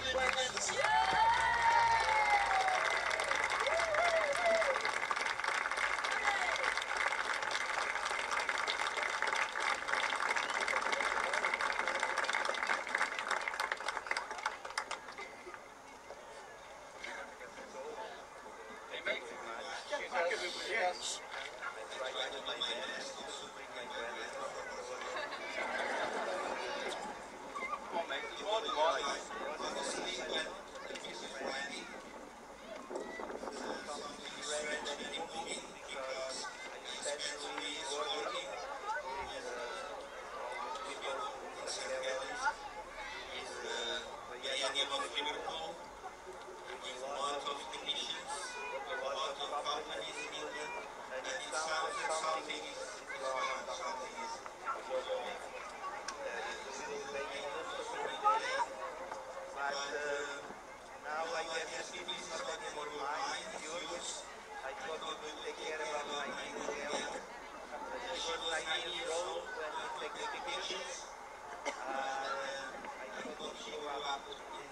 Yes. I try to do my best also to bring my grandson obviously when he's ready, something is ready, then moving, because I especially working with people in psychedelics is the idea of Liverpool, bringing a lot of technicians, a lot of companies in England, and it sounds that something is wrong, something is working. There is a little baby monster over there, but now I guess the city is not anymore mine, it's yours. I thought you would take care about my little Ellie. She was 9 years old when we take the pictures. I thought we'd show up in